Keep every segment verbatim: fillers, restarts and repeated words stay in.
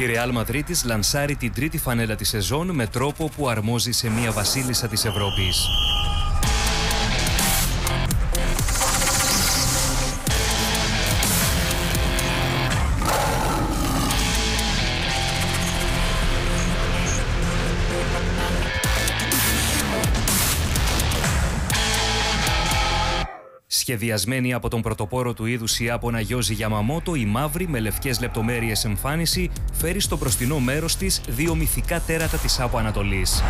Η Ρεάλ Μαδρίτης λανσάρει την τρίτη φανέλα της σεζόν με τρόπο που αρμόζει σε μια βασίλισσα της Ευρώπης. Σχεδιασμένη από τον πρωτοπόρο του είδους Ιάπωνα Γιόζι Γιαμαμότο, η μαύρη με λευκές λεπτομέρειες εμφάνιση φέρει στο μπροστινό μέρος της δύο μυθικά τέρατα της Άπο Ανατολής.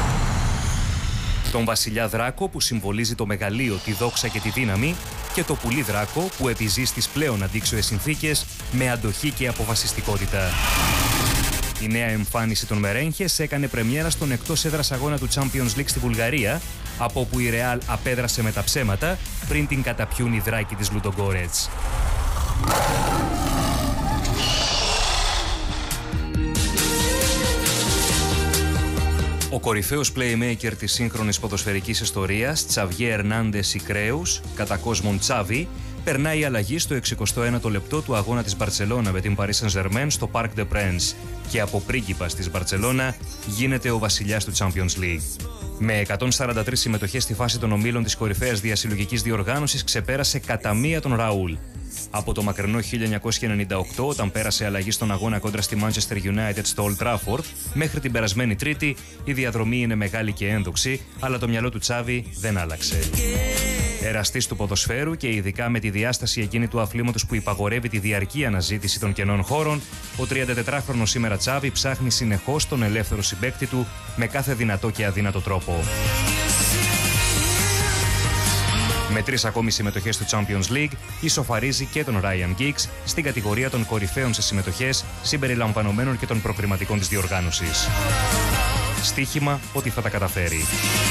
Τον βασιλιά Δράκο που συμβολίζει το μεγαλείο, τη δόξα και τη δύναμη και το πουλί Δράκο που επιζεί στις πλέον αντίξωες συνθήκες με αντοχή και αποφασιστικότητα. Η νέα εμφάνιση των Μερένχες έκανε πρεμιέρα στον εκτός έδρας αγώνα του Champions League στη Βουλγαρία, από όπου η Ρεάλ απέδρασε με τα ψέματα πριν την καταπιούν οι Δράκοι της Λουντογκόρετς. Ο κορυφαίος playmaker της σύγχρονης ποδοσφαιρικής ιστορίας, Τσαβιέ Ερνάντες Ικρέους, κατά κόσμον Τσάβι, περνάει αλλαγή στο εξηκοστό ένατο λεπτό του αγώνα της Μπαρτσελώνα με την Paris Saint-Germain στο Parc des Princes και από πρίγκιπας της Μπαρτσελώνα γίνεται ο βασιλιάς του Champions League. Με εκατόν σαράντα τρεις συμμετοχές στη φάση των ομίλων της κορυφαίας διασυλλογικής διοργάνωσης ξεπέρασε κατά μία τον Ραούλ. Από το μακρινό χίλια εννιακόσια ενενήντα οκτώ, όταν πέρασε αλλαγή στον αγώνα κόντρα στη Manchester United στο Old Trafford, μέχρι την περασμένη Τρίτη, η διαδρομή είναι μεγάλη και ένδοξη, αλλά το μυαλό του Τσάβι δεν άλλαξε. Εραστής του ποδοσφαίρου και ειδικά με τη διάσταση εκείνη του αθλήματος που υπαγορεύει τη διαρκή αναζήτηση των κενών χώρων, ο τριαντατετράχρονος σήμερα Τσάβι ψάχνει συνεχώς τον ελεύθερο συμπαίκτη του με κάθε δυνατό και αδύνατο τρόπο. Με τρεις ακόμη συμμετοχές στο Champions League, ισοφαρίζει και τον Ryan Giggs στην κατηγορία των κορυφαίων σε συμμετοχές, συμπεριλαμβανομένων και των προκριματικών της διοργάνωσης. Στοίχημα ότι θα τα καταφέρει.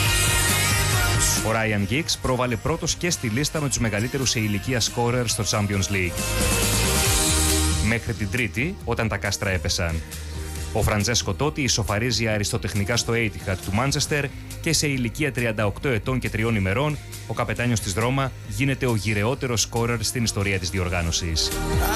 Ο Ryan Giggs πρόβαλε πρώτος και στη λίστα με τους μεγαλύτερους σε ηλικία σκόρερ στο Champions League. Μέχρι την Τρίτη, όταν τα κάστρα έπεσαν. Ο Φραντζέσκο Τότι ισοφαρίζει αριστοτεχνικά στο Etihad του Μάντσεστερ και σε ηλικία τριάντα οκτώ ετών και τριών ημερών, ο καπετάνιος της Ρώμα γίνεται ο γυρεότερος σκόρερ στην ιστορία της διοργάνωσης.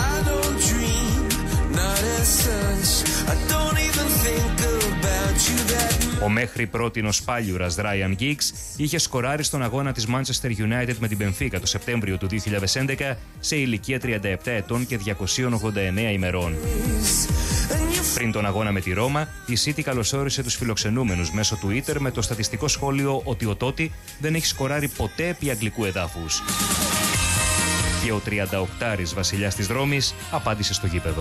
Ο μέχρι πρότινος πάλιουρας Ryan Giggs είχε σκοράρει στον αγώνα της Manchester United με την Μπενφίκα το Σεπτέμβριο του δύο χιλιάδες έντεκα σε ηλικία τριάντα επτά ετών και διακόσια ογδόντα εννέα ημερών. Πριν τον αγώνα με τη Ρώμα, η City καλωσόρισε τους φιλοξενούμενους μέσω Twitter με το στατιστικό σχόλιο ότι ο Τότι δεν έχει σκοράρει ποτέ επί αγγλικού εδάφους. Και ο τριανταοκτάρης βασιλιάς της Ρώμης απάντησε στο γήπεδο.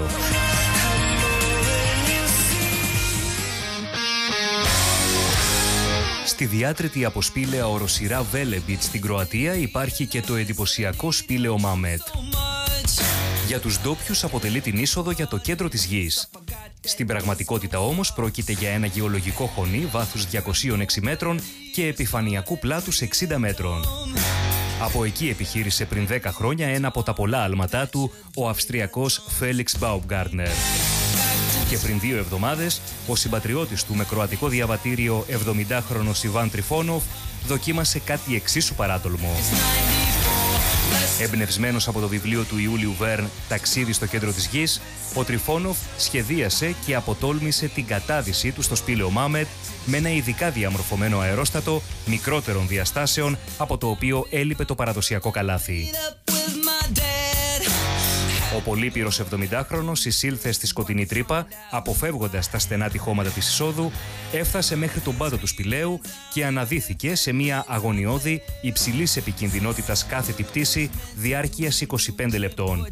Στη διάτρητη από σπήλαια οροσειρά Βέλεμπιτ στην Κροατία υπάρχει και το εντυπωσιακό σπήλαιο Μάμετ. Για τους ντόπιους αποτελεί την είσοδο για το κέντρο της γης. Στην πραγματικότητα όμως πρόκειται για ένα γεωλογικό χωνί βάθους διακοσίων έξι μέτρων και επιφανειακού πλάτους εξήντα μέτρων. Από εκεί επιχείρησε πριν δέκα χρόνια ένα από τα πολλά άλματά του ο Αυστριακός Φέλιξ Μπάουμγκάρτνερ. Και πριν δύο εβδομάδες, ο συμπατριώτης του με κροατικό διαβατήριο εβδομηντάχρονος Ιβάν Τριφόνοφ δοκίμασε κάτι εξίσου παράτολμο. Εμπνευσμένος από το βιβλίο του Ιούλιου Βέρν «Ταξίδι στο κέντρο της γης», ο Τριφόνοφ σχεδίασε και αποτόλμησε την κατάδυσή του στο σπήλαιο Μάμετ με ένα ειδικά διαμορφωμένο αερόστατο μικρότερων διαστάσεων από το οποίο έλειπε το παραδοσιακό καλάθι. Ο πολύπειρος εβδομηντάχρονος εισήλθε στη σκοτεινή τρύπα, αποφεύγοντας τα στενά τυχώματα της εισόδου, έφτασε μέχρι τον πάτο του σπηλαίου και αναδύθηκε σε μια αγωνιώδη υψηλής επικινδυνότητας κάθετη πτήση διάρκειας είκοσι πέντε λεπτών.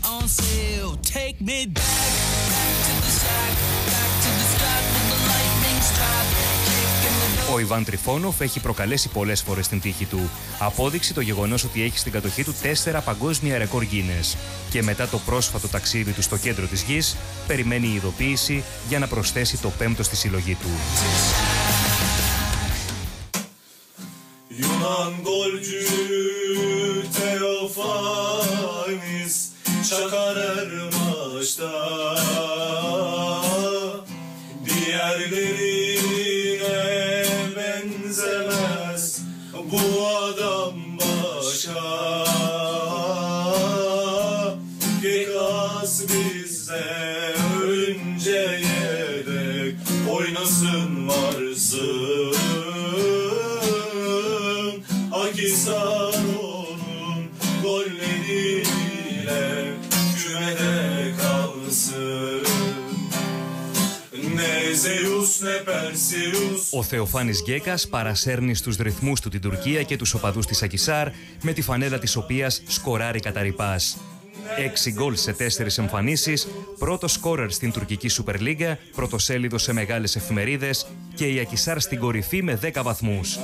Ο Ιβάν Τριφόνοφ έχει προκαλέσει πολλές φορές την τύχη του. Απόδειξη το γεγονός ότι έχει στην κατοχή του τέσσερα παγκόσμια ρεκόρ Guinness. Και μετά το πρόσφατο ταξίδι του στο κέντρο της γης, περιμένει η ειδοποίηση για να προσθέσει το πέμπτο στη συλλογή του. Bu adam başka Pegas bizde önce oynasın varsın. Akhisar onun golleriyle kümede kalsın. Ο Θεοφάνης Γκέκας παρασέρνει στους ρυθμούς του την Τουρκία και τους οπαδούς της Ακισάρ, με τη φανέλα της οποίας σκοράρει καταρρυπάς. Έξι γκολ σε τέσσερις εμφανίσεις, πρώτο σκόρερ στην τουρκική Σούπερ Λίγκα, πρωτοσέλιδο σε μεγάλες εφημερίδες και η Ακισάρ στην κορυφή με δέκα βαθμούς.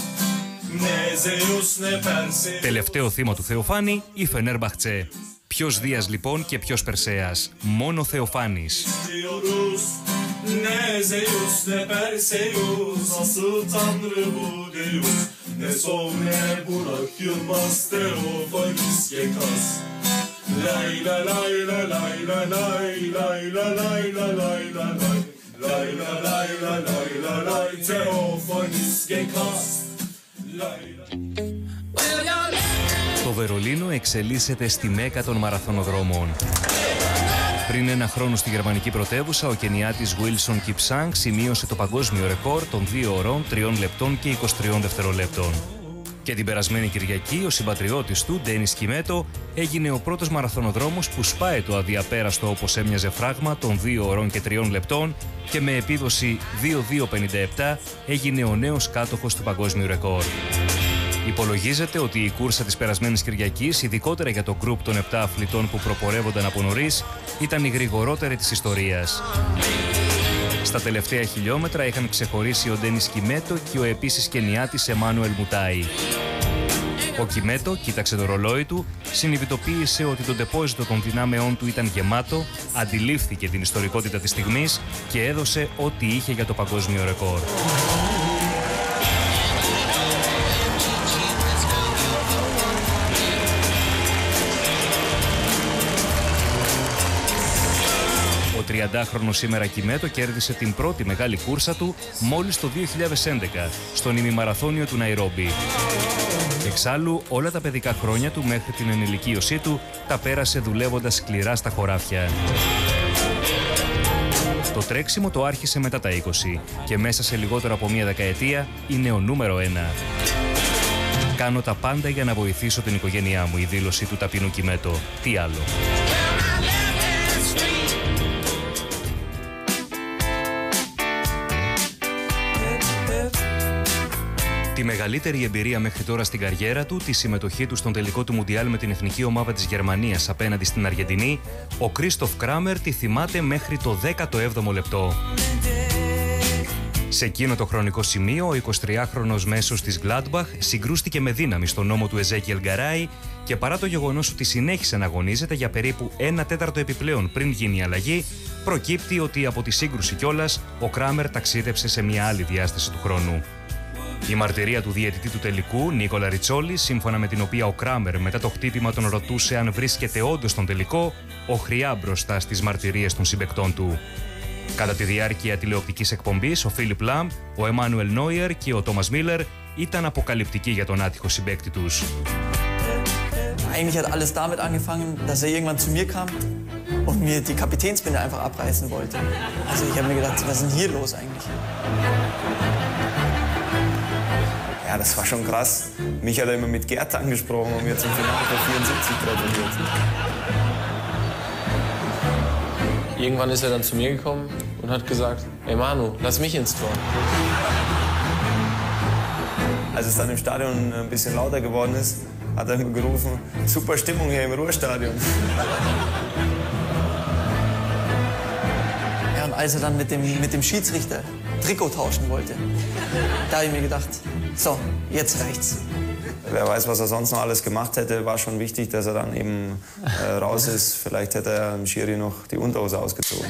Τελευταίο θύμα του Θεοφάνη, η Φενέρμπαχτσε. Ποιος Δίας λοιπόν και ποιος Περσέας? Μόνο Θεοφάνης. Ne Zeus ne Perseus, asıl tanrı bu Deus. Ne Sov ne Burak Yılmaz, Teofanis Gekas. Lay la lay la lay la lay lay la lay la lay la lay lay la lay la lay la lay Teofanis Gekas. Το Βερολίνο εξελίσσεται στη μέκα των μαραθωνοδρόμων. Πριν ένα χρόνο στη γερμανική πρωτεύουσα, ο Κενιάτης Wilson Kipsang σημείωσε το παγκόσμιο ρεκόρ των δύο ωρών, τριών λεπτών και είκοσι τριών δευτερολέπτων. Και την περασμένη Κυριακή, ο συμπατριώτης του, Ντένις Κιμέτο, έγινε ο πρώτος μαραθωνοδρόμος που σπάει το αδιαπέραστο όπως έμοιαζε φράγμα των δύο ωρών και τριών λεπτών και με επίδοση δύο δύο πενήντα επτά έγινε ο νέος κάτοχος του παγκόσμιου ρεκόρ. Υπολογίζεται ότι η κούρσα της περασμένης Κυριακής, ειδικότερα για το γκρουπ των επτά αθλητών που προπορεύονταν από νωρίς, ήταν η γρηγορότερη της ιστορίας. Στα τελευταία χιλιόμετρα είχαν ξεχωρίσει ο Ντένις Κιμέτο και ο επίσης Κενιάτης Εμάνουελ Μουτάι. Ο Κιμέτο κοίταξε το ρολόι του, συνειδητοποίησε ότι το ντεπόζιτο των δυνάμεών του ήταν γεμάτο, αντιλήφθηκε την ιστορικότητα της στιγμής και έδωσε ό,τι είχε για το παγκόσμιο ρεκόρ. Ο τριαντάχρονος σήμερα Κιμέτο κέρδισε την πρώτη μεγάλη κούρσα του μόλις το δύο χιλιάδες έντεκα στον ημιμαραθώνιο του Ναϊρόμπι. Εξάλλου, όλα τα παιδικά χρόνια του μέχρι την ενηλικίωσή του τα πέρασε δουλεύοντας σκληρά στα χωράφια. Το τρέξιμο το άρχισε μετά τα είκοσι και μέσα σε λιγότερο από μία δεκαετία είναι ο νούμερο ένα. «Κάνω τα πάντα για να βοηθήσω την οικογένειά μου», η δήλωση του ταπεινού Κιμέτο. Τι άλλο. Τη μεγαλύτερη εμπειρία μέχρι τώρα στην καριέρα του, τη συμμετοχή του στον τελικό του Μουντιάλ με την εθνική ομάδα της Γερμανίας απέναντι στην Αργεντινή, ο Κρίστοφ Κράμερ τη θυμάται μέχρι το δέκατο έβδομο λεπτό. Σε εκείνο το χρονικό σημείο, ο εικοσιτριάχρονος μέσος της Gladbach συγκρούστηκε με δύναμη στον ώμο του Εζέκιελ Γκαράι και παρά το γεγονός ότι συνέχισε να αγωνίζεται για περίπου ένα τέταρτο επιπλέον πριν γίνει η αλλαγή, προκύπτει ότι από τη σύγκρουση κιόλας ο Κράμερ ταξίδεψε σε μια άλλη διάσταση του χρόνου. Η μαρτυρία του διαιτητή του τελικού, Νίκολα Ριτσόλη, σύμφωνα με την οποία ο Κράμερ μετά το χτύπημα τον ρωτούσε αν βρίσκεται όντως στον τελικό, οχριά μπροστά στις μαρτυρίες των συμπαικτών του. Κατά τη διάρκεια τηλεοπτικής εκπομπής, ο Φίλιπ Λαμ, ο Εμάνουελ Νόιερ και ο Τόμας Μίλλερ ήταν αποκαλυπτικοί για τον άτυχο συμπαίκτη τους. Eigentlich hat alles damit angefangen, dass er irgendwann zu mir kam und mir die Kapitänsbinde einfach abreißen wollte. Also ich habe mir gedacht, was ist denn hier los eigentlich? Ja, das war schon krass. Mich hat er immer mit Gerd angesprochen und mir zum Finale für vierundsiebzig gratuliert. Irgendwann ist er dann zu mir gekommen und hat gesagt, ey Manu, lass mich ins Tor. Als es dann im Stadion ein bisschen lauter geworden ist, hat er immer gerufen, super Stimmung hier im Ruhrstadion. Ja, und als er dann mit dem, mit dem Schiedsrichter Trikot tauschen wollte, da habe ich mir gedacht, so, jetzt reicht's. Wer weiß, was er sonst noch alles gemacht hätte, war schon wichtig, dass er dann eben äh, raus ist. Vielleicht hätte er dem Schiri noch die Unterhose ausgezogen.